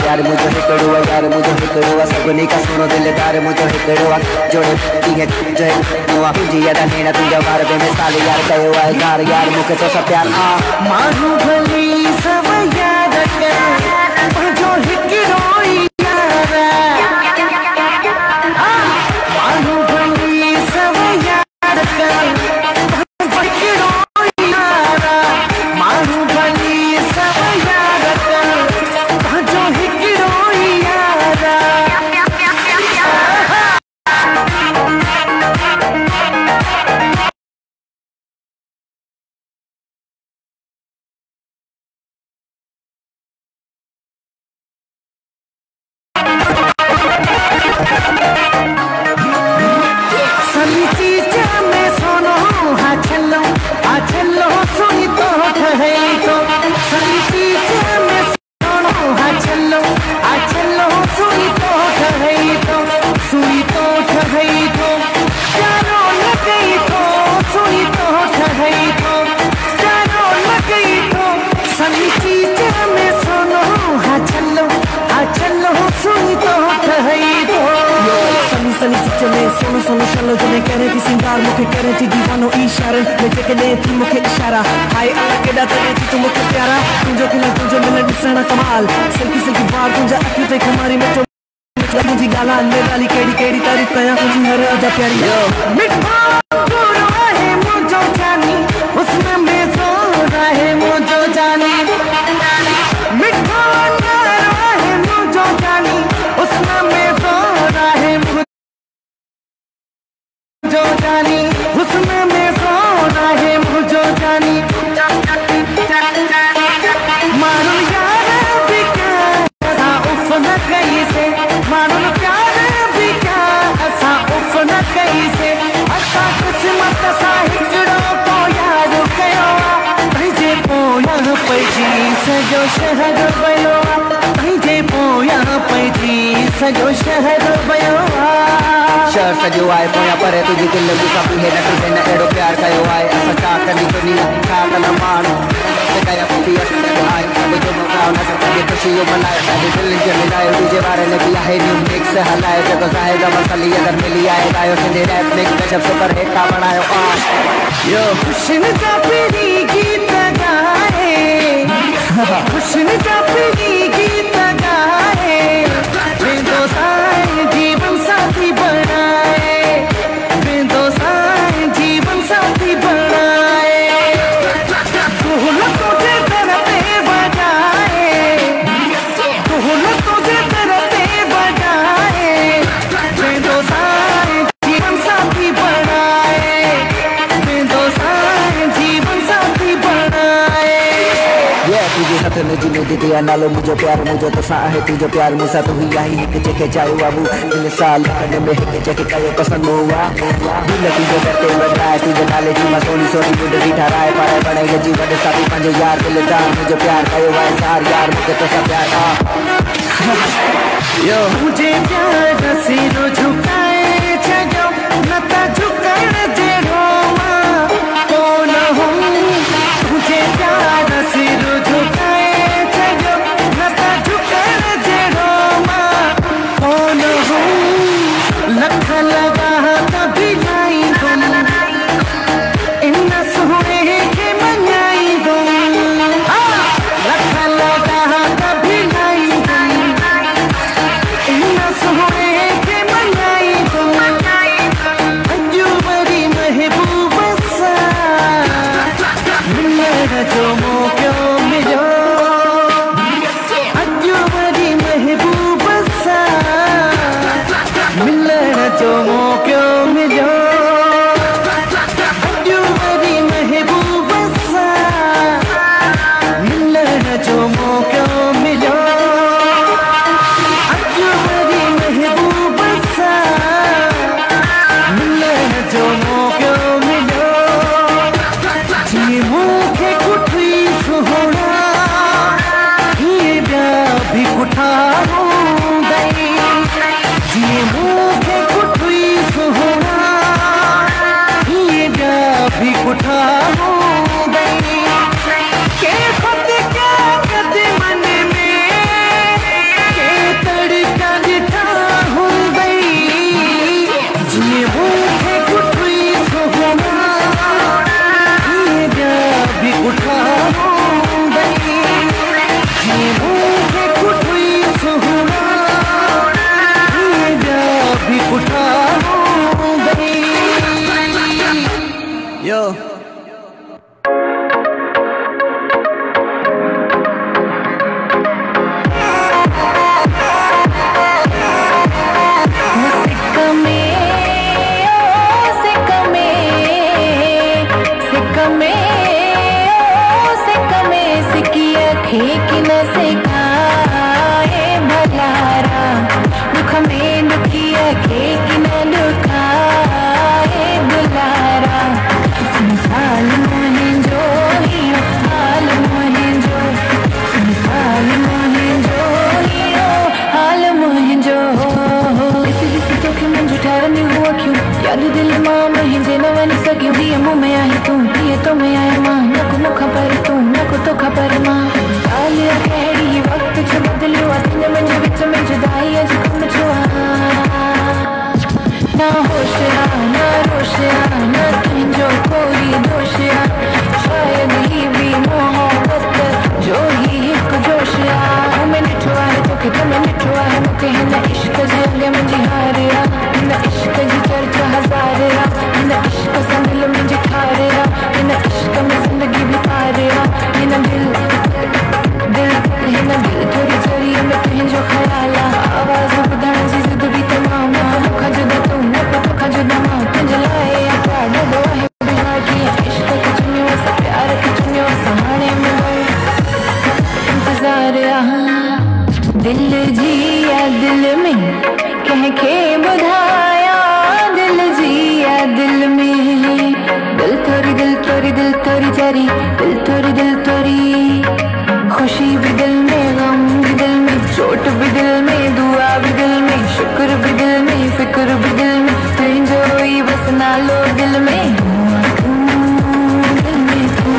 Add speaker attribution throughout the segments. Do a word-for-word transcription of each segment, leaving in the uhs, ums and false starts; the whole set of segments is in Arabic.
Speaker 1: यार मुझे हिकड़ो यार मुझे हिकड़ो सभिनी का सुनो दिलदार मुझे हिकड़ो जोड़े टीहे जो नवा तुझी याद नेना तुझा बार बे मिसाल यार कयो है यार यार मुके तो सब प्यार आ मारू भली सब याद कर जो हिकड़ो यार मारू भली सब याद कर हिकड़ो यार मारू भली सब याद कर जो हिकड़ो यार सोनो सोनो चलो जने करे थी सिंगार मुखे करे थी दीवानो इशारे मैं जेके ने थी मुखे इशारा हाय अल्लाह केडा तने थी तू मुखे प्यारा तुझो किला तुझो मिले दिसना कमाल सिल्की सिल्की बार तुझा अखी ते खमारी में तो मुझी गाला अंदर वाली केड़ी केड़ी तारीफ कया मुझी हर अदा प्यारी मिठा पूरा है मुझो जानी उसमें मैं सो रहे मुझो जानी मिठा है मुझो जानी उसमें मैं सो रहे जो जानी उसमें मैं सो रहे मुझो जानी मानो यार भी क्या ऐसा उफ न कहीं से मानो प्यार भी क्या ऐसा उफ न कहीं से ऐसा किस्मत सा हिकड़ो को याद कयो तुझे पोया पैजी सजो शहर बयो तुझे पोया पैजी सजो शहर बयो शहर सजो आए पोया परे तुझी दिल गुस्सा पी है न तुझे न एड़ो प्यार कयो आए असा का कनी दुनिया का न मानो से कया पी असा आए सब जो मौका न सकता ये खुशियों मनाए सारे दिल के मिलाए तुझे बारे ने किया है न्यू मिक्स हलाए जब जाएगा मसली अगर मिली आए गायो से रैप मिक्स जब सुपर हिट का बनायो आ यो खुशन का पीरी गीत गाए खुशन का पीरी गीत गाए बिंदो साए जीवन साथी बनाए बिंदो साए जीवन साथी बनाए ढोल तुझे दर पे बजाए ढोल तुझे दर पे बजाए बिंदो साए जीवन साथी बनाए बिंदो साए जीवन साथी बनाए ये तुझे हाथ में जीने दे दिया नालो मुझे प्यार मुझे तो सा है तुझे प्यार मुझे तो ही आई के चेके जाओ बाबू दिल साल करने में के चेके कायो पसंद हुआ दिल तुझे करते बजाए तुझे नाले जी मा सोनी सोनी बुढ़ भी ठहराए पाए बड़े जीवन साथी पंजे यार दिलदार मुझे प्यार कायो वाय सार यार मुझे तो सब प्यार आ यो मुझे प्यार सिरो झुकाए जगो नता झुकाए जेरो कौन हूँ मुझे प्यार सिरो झुकाए जगो नता झुकाए जेरो कौन हूँ लख लगा कभी लाई तुम इन सोने के मनाई तुम लख लगा कभी लाई तुम इन सोने के मनाई न सिखाए भलारा दुख में दुखिया के कि न दुखाए दुलारा संसाल मोहे जो ही हाल मोहे जो संसाल मोहे जो ही हाल मोहे जो किसी किसी तो कि मन जुठार नहीं हुआ क्यों याद दिल माँ महेंजे न वन सकी दिए मुँह में आई तू दिए तो मैं आया माँ न को मुख पर तू न को तो खबर माँ डालिया कहड़ी वक्त जो बदलियो अतिन मंज विच में जुदाई अज कम छुआ ना होशिया ना रोशिया ना तुझो कोई दोशिया शायद ही भी मोहब्बत जो ही एक जोशिया मैं निठुआ है तो कि तुम निठुआ है मुझे है ना इश्क जे अगे मुझे हारिया ना इश्क जी चर्चा हजारिया ना इश्क संगल मुझे खारिया ना इश्क में जिंदगी भी पारिया ना दिल दिल है ना दिल थोड़ी चरी मैं तुझो ख्याला आवाज बुधण जी जिद भी तमाम मुखा जुदा तू न पता जुदा मां तुझे लाए या प्यार दो है बिना की इश्क की चुनियो सा प्यार की चुनियो सहारे में इंतजार दिल जिया दिल में कह के बुधाया दिल जिया दिल में दिल तोरी दिल तोरी दिल तोरी जारी दिल तोरी दिल तोरी खुशी भी दिल में गम भी दिल में चोट भी दिल में दुआ भी दिल में शुक्र भी दिल में फिक्र भी दिल में तुझो ही बस ना लो दिल में दिल में तू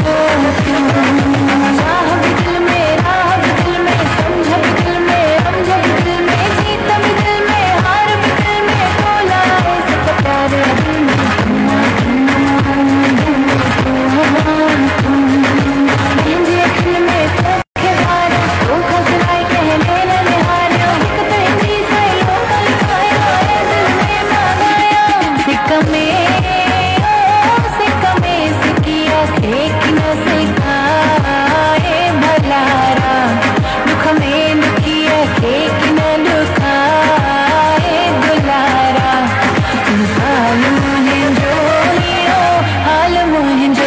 Speaker 1: चाह भी दिल में राह भी दिल में समझ भी दिल में रमझ भी दिल में जीत भी दिल में हार भी दिल में तोला ऐसे प्यार दिल में दिल में तू मुझे दिल में तोखे बार तू खसराई कहने न निहारियो एक तो जी से लोकल खाया दिल में मांगाया सिक में ओ सिक में सिकिया खेक न सिखाए भलारा दुख में दुखिया खेक न दुखाए दुलारा हाल मोहे जो हियो हाल मोहे जो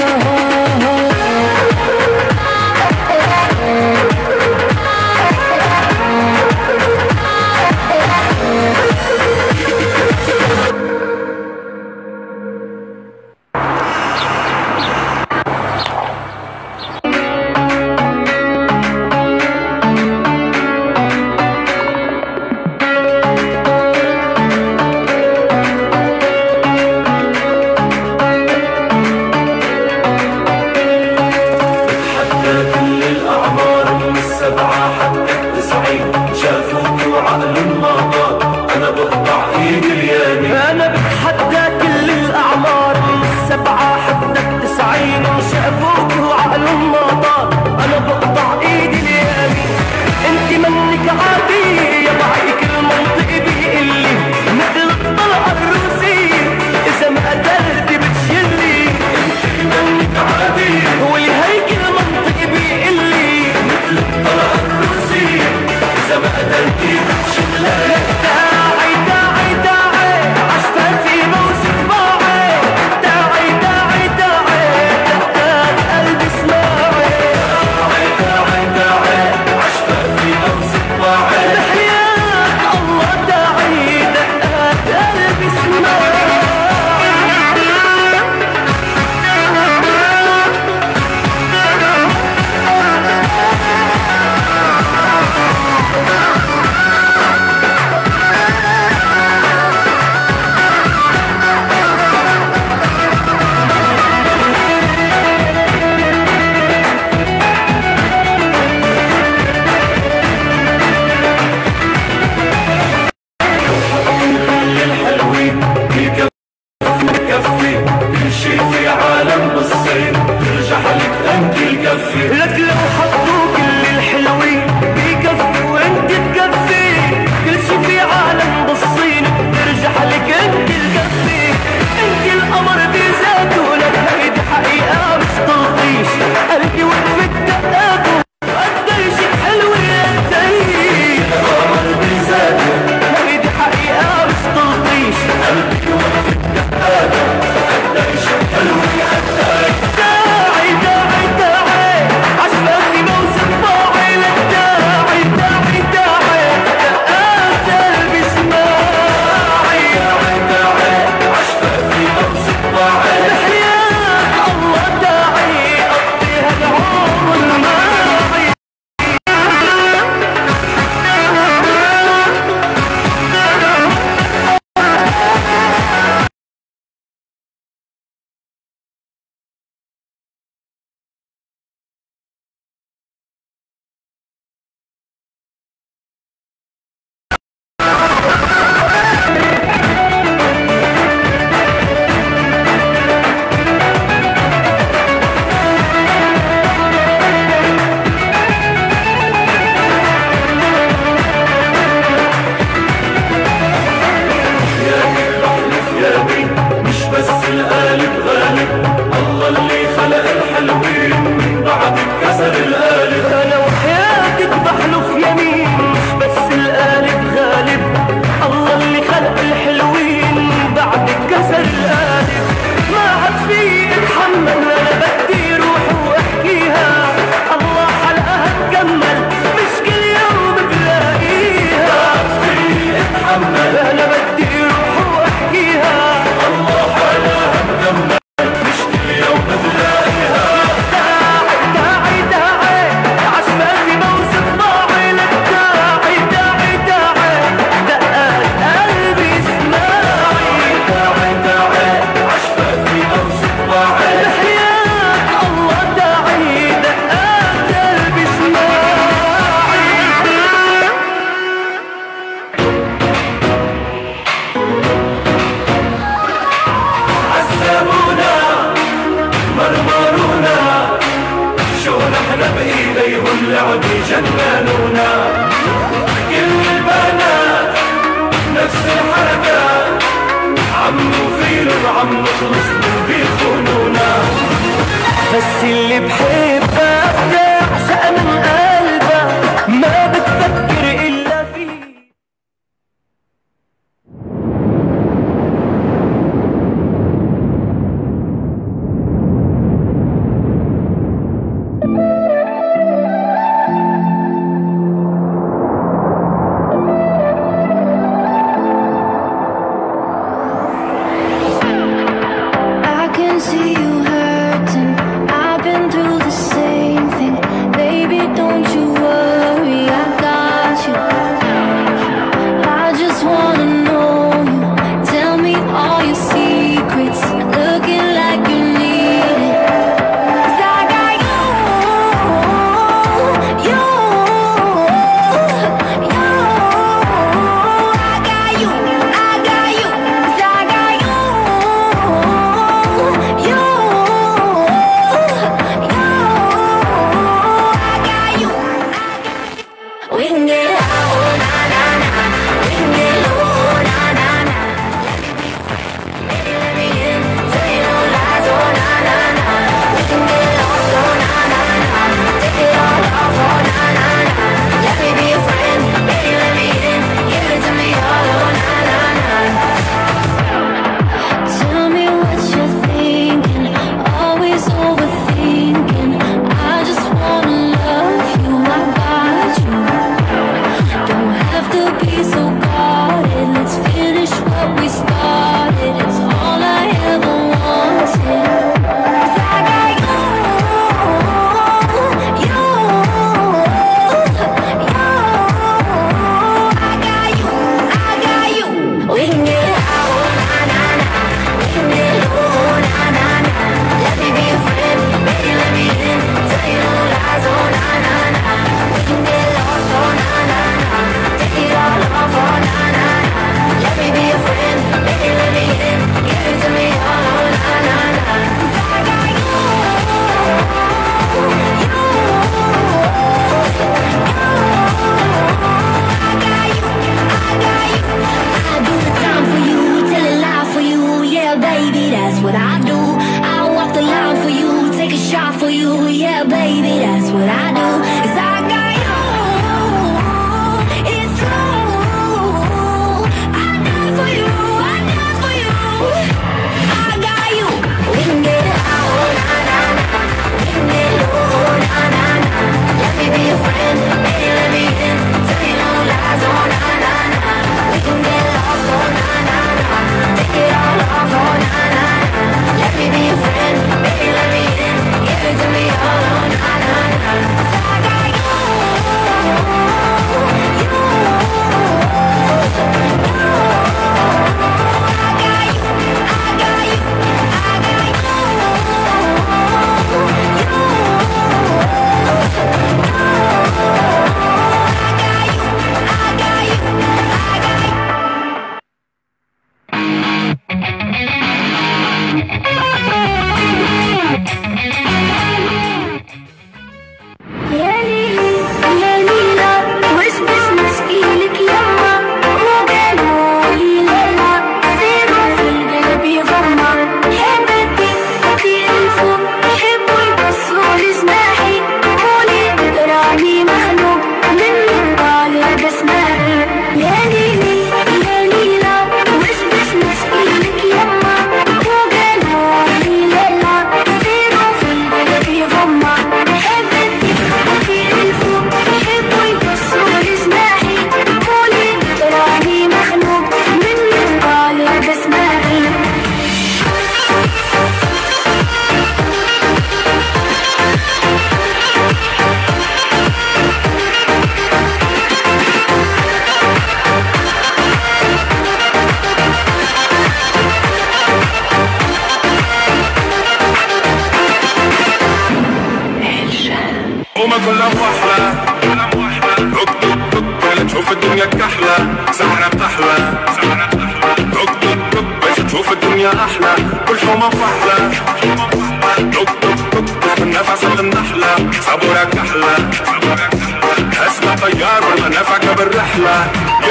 Speaker 2: احلى كل حومه فحله. دق دق دق تحت النفس النحله صبورك احلى. اسمع طيار والمنافعك بالرحله.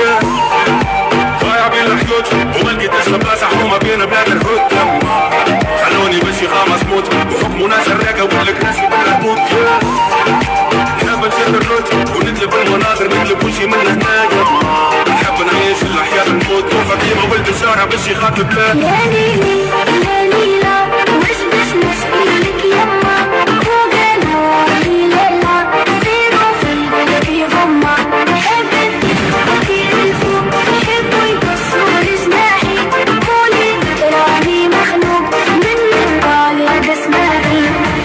Speaker 2: ضايع بين الحدود وما لقيتش بلاصه حومه بين بلاد الهود. خلوني بشي خامس موت وحكموا ناس الراقه ولك راسي بالهبوط. نحب نشد الروت ونقلب المناظر نقلب وشي من هنايا. نحب نعيش الحياه الموت نوفى كيما ولد الشارع بشي خاطب باه.
Speaker 3: يا ليلي يا ليلى وش باش نسألك يما وقالوا لي ليلى طيروا في قلبي غمة. نحب نطير الفوق نحبوا يكسروا جناحي قولي تراني مخنوق من الطالع بسماعي.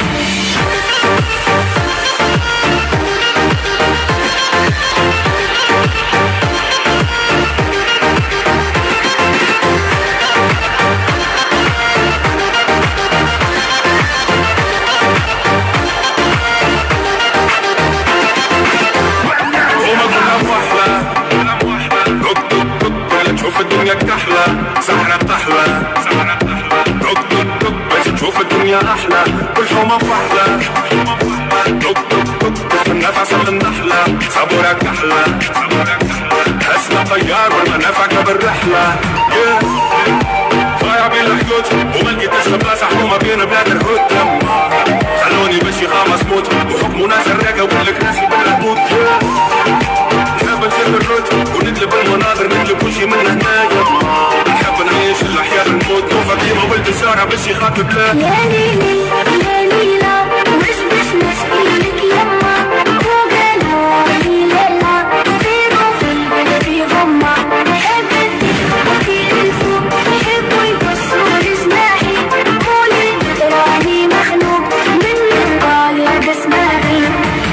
Speaker 2: تشوف الدنيا كحلة سحرة تحلى. دق دق دق باش تشوف الدنيا أحلى كل حومة فحلة. دق دق دق تحت النفس النحلة صبورك أحلى. اسمع طيار والمنافعك بالرحلة. ضايع بين الحدود وما لقيتش بلاصة حومة بين بلاد الهود. خلوني بشي خامس موت وحكموا ناس الراقة ولك راسي بالهبوط. نحب نشد الروت ونقلب المناظر نقلب وشي من هنايا. نحب نعيش الحياة الموت نوفى كيما ولد الشارع بشي خاطب باه.
Speaker 3: يا ليلي يا ليلى وش باش نسألك يما وقالوا لي ليلى طيروا في قلبي غمة. نحب نطير الفوق نحبوا يكسروا جناحي قولي تراني مخنوق من الطالع بسماعي.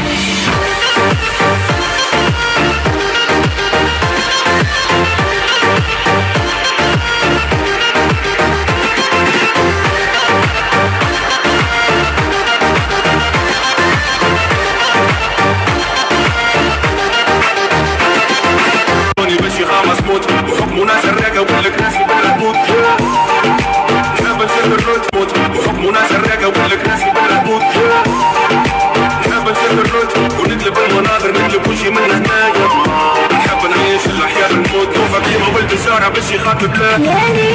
Speaker 3: وحكموا ناس الراقة ولك راسي بالهبوط. نحب نشد الروت موت وحكموا ناس الراقة ولك راسي بالهبوط. نحب نشد الروت ونقلب المناظر نقلب وشي من هنايا. نحب نعيش الحياة الموت نوفى كيما ولد الشارع بشي خاطب باه.